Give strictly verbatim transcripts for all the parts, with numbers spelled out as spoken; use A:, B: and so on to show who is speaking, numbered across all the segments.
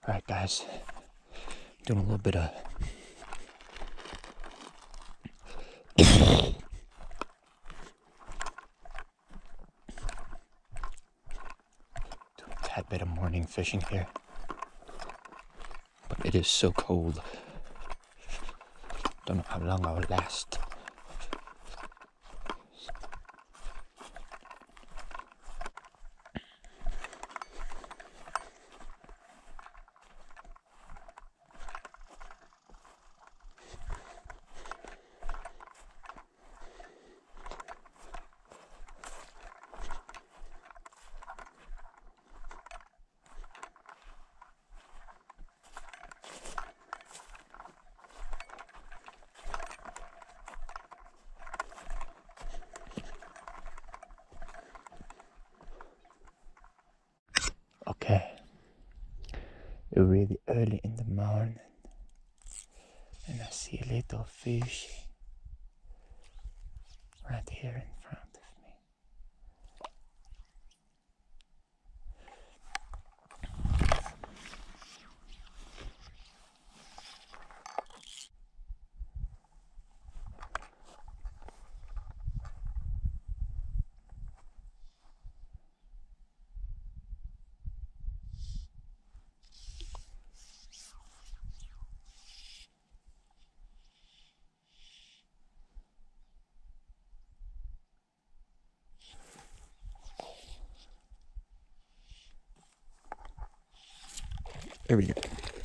A: Alright guys, doing a little bit of doing a tad bit of morning fishing here. But it is so cold. Don't know how long I will last. Okay, it's really early in the morning and I see a little fish right here in front of me. There we go.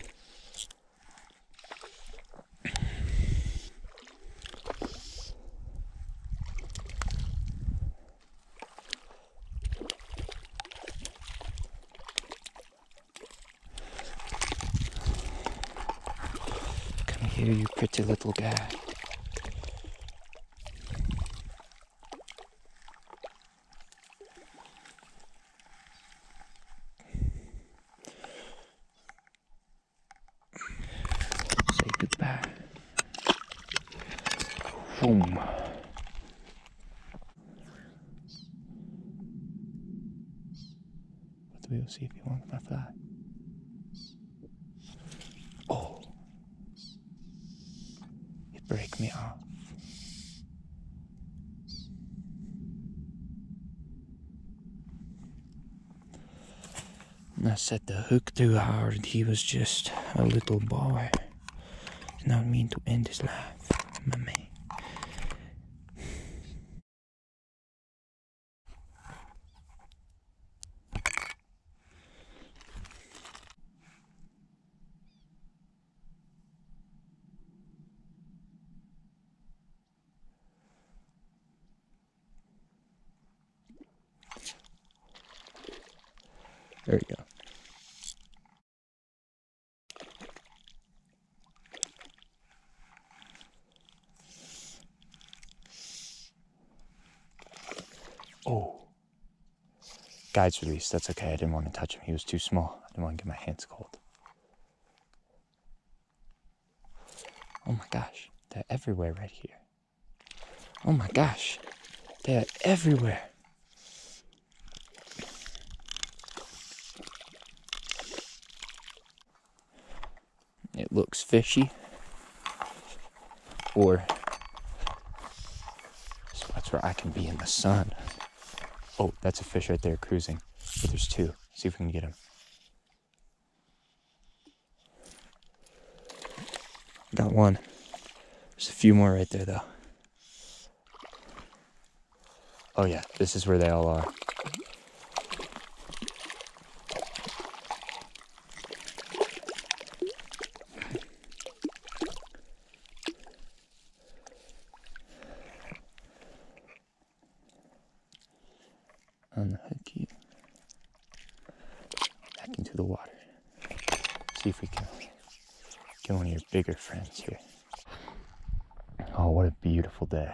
A: Come here, you pretty little guy. Say goodbye. Boom. But we'll see if he wants my fly. Oh. It break me off. And I set the hook too hard. He was just a little boy. And I mean to end his life, my man. There we go. Oh. Guide's released. That's okay. I didn't want to touch him. He was too small. I didn't want to get my hands cold. Oh my gosh. They're everywhere right here. Oh my gosh. They're everywhere. It looks fishy. Or spots where I can be in the sun. Oh, that's a fish right there cruising. But there's two. See if we can get him. Got one. There's a few more right there though. Oh yeah, this is where they all are. Unhook you. Back into the water. See if we can get one of your bigger friends here. Oh, what a beautiful day.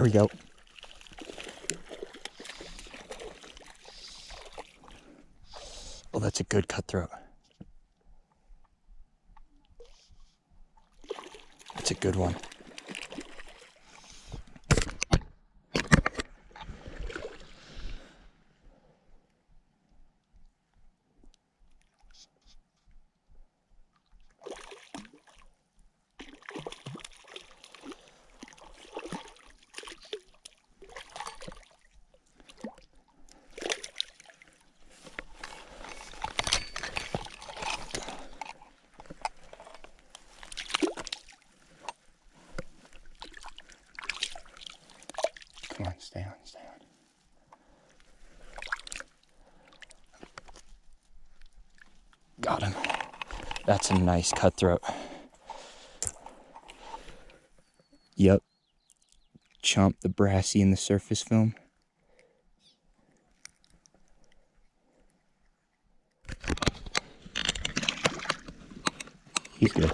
A: There we go. Oh, that's a good cutthroat. That's a good one. Come on, stay on, stay on. Got him. That's a nice cutthroat. Yep. Chomp the brassy in the surface film. He's good.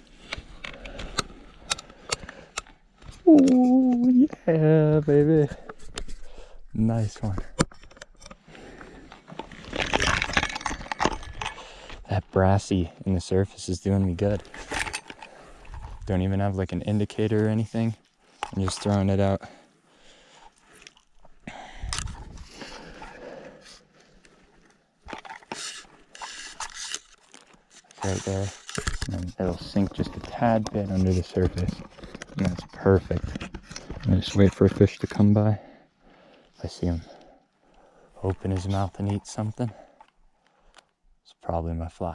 A: Oh, yeah, baby. Nice one. That brassy in the surface is doing me good. Don't even have like an indicator or anything. I'm just throwing it out. Right there. And then it'll sink just a tad bit under the surface. And that's perfect. I just wait for a fish to come by. If I see him open his mouth and eat something, it's probably my fly.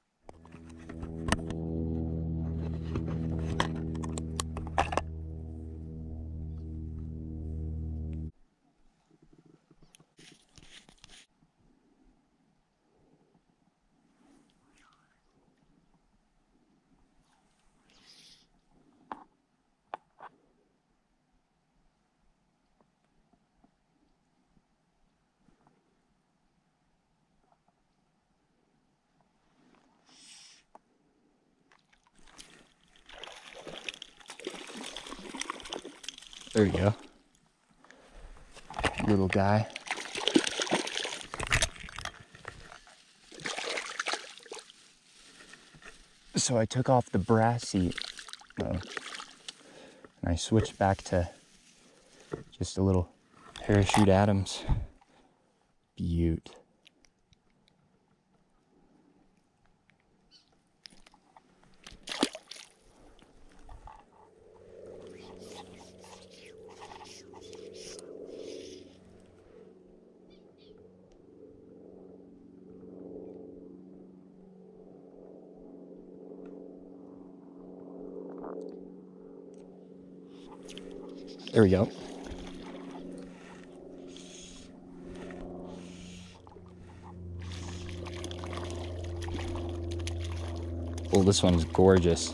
A: There you go. Little guy. So I took off the brassy uh, and I switched back to just a little parachute Adams. Beaut. There we go. Oh, this one's gorgeous.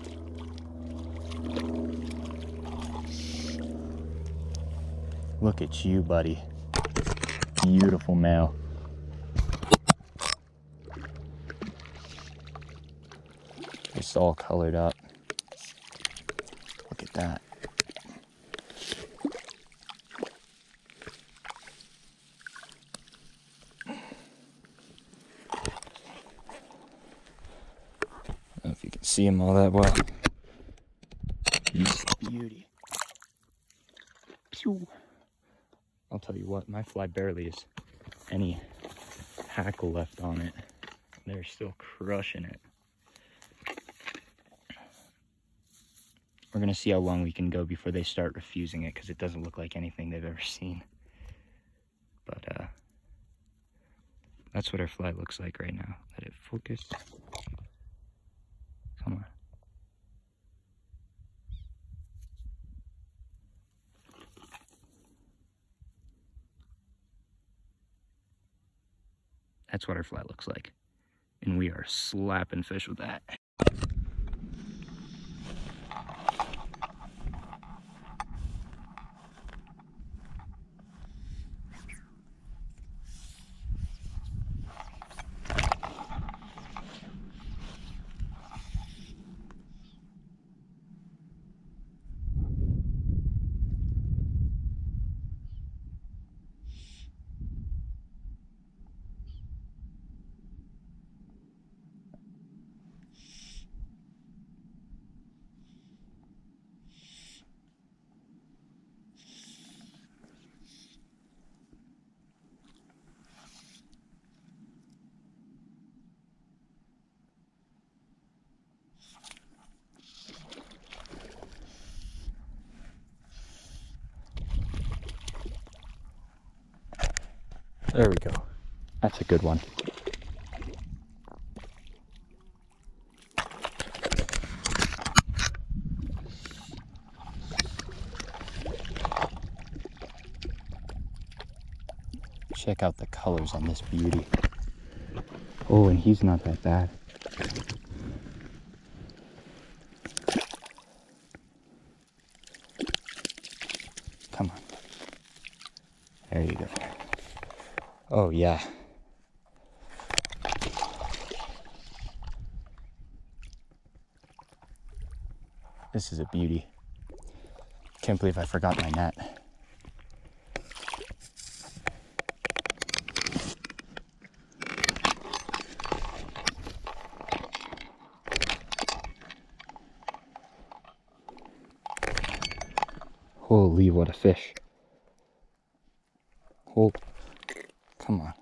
A: Look at you, buddy. Beautiful male. It's all colored up. Look at that. I don't know if you can see him all that well. Beauty. Pew. I'll tell you what, my fly barely has any hackle left on it. They're still crushing it. We're gonna see how long we can go before they start refusing it, because it doesn't look like anything they've ever seen. But uh, that's what our fly looks like right now. Let it focus. Come on. That's what our fly looks like. And we are slapping fish with that. There we go. That's a good one. Check out the colors on this beauty. Oh, and he's not that bad. Come on. There you go. Oh, yeah. This is a beauty. Can't believe I forgot my net. Holy, what a fish. Oh, come on.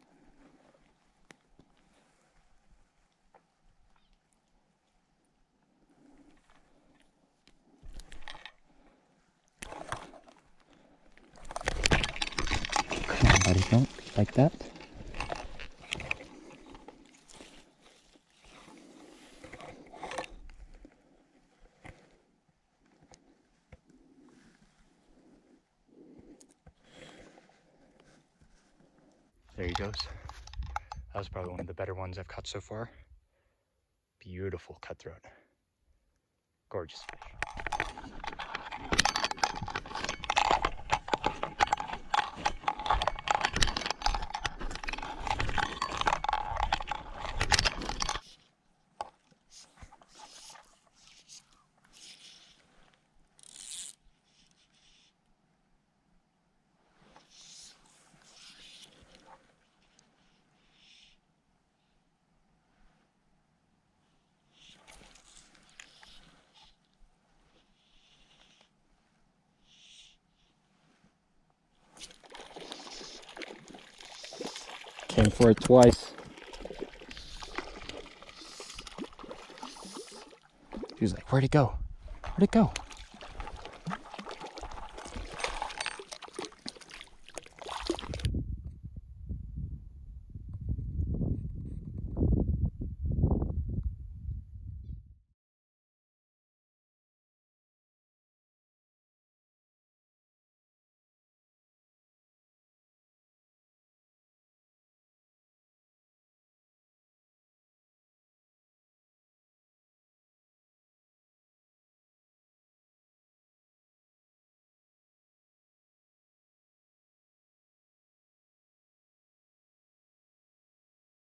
A: Come on, buddy, don't like that. There he goes. That was probably one of the better ones I've caught so far. Beautiful cutthroat. Gorgeous fish. Came for it twice. He was like, where'd it go? Where'd it go?